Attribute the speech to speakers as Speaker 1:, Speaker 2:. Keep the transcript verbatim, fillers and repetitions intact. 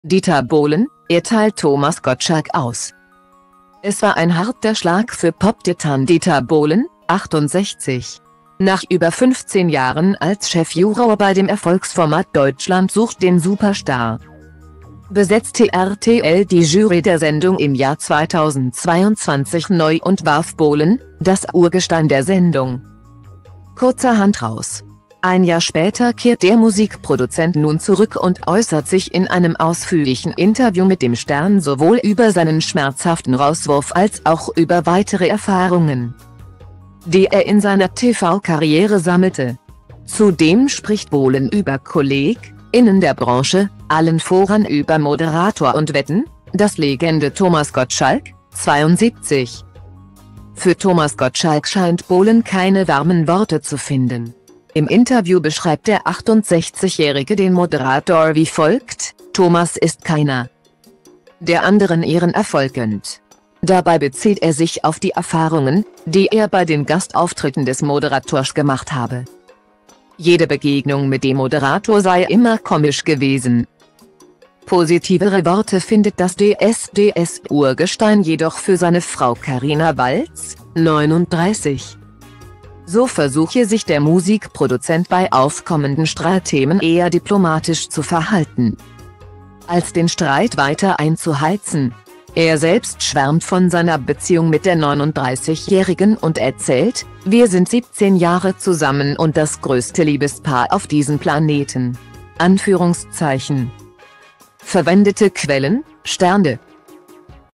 Speaker 1: Dieter Bohlen, er teilt Thomas Gottschalk aus. Es war ein harter Schlag für Pop-Titan Dieter Bohlen, achtundsechzig. Nach über fünfzehn Jahren als Chefjuror bei dem Erfolgsformat Deutschland sucht den Superstar, besetzte R T L die Jury der Sendung im Jahr zweitausendzweiundzwanzig neu und warf Bohlen, das Urgestein der Sendung, kurzerhand raus. Ein Jahr später kehrt der Musikproduzent nun zurück und äußert sich in einem ausführlichen Interview mit dem Stern sowohl über seinen schmerzhaften Rauswurf als auch über weitere Erfahrungen, die er in seiner T V-Karriere sammelte. Zudem spricht Bohlen über KollegInnen der Branche, allen voran über Moderator und Wetten, das Legende Thomas Gottschalk, zweiundsiebzig. Für Thomas Gottschalk scheint Bohlen keine warmen Worte zu finden. Im Interview beschreibt der achtundsechzigjährige den Moderator wie folgt: Thomas ist keiner, der anderen ihren Erfolg gönnt. Dabei bezieht er sich auf die Erfahrungen, die er bei den Gastauftritten des Moderators gemacht habe. Jede Begegnung mit dem Moderator sei immer komisch gewesen. Positivere Worte findet das D S D S-Urgestein jedoch für seine Frau Carina Walz, neununddreißig. So versuche sich der Musikproduzent bei aufkommenden Streitthemen eher diplomatisch zu verhalten, als den Streit weiter einzuheizen. Er selbst schwärmt von seiner Beziehung mit der neununddreißigjährigen und erzählt: Wir sind siebzehn Jahre zusammen und das größte Liebespaar auf diesem Planeten. Anführungszeichen. Verwendete Quellen: Sterne.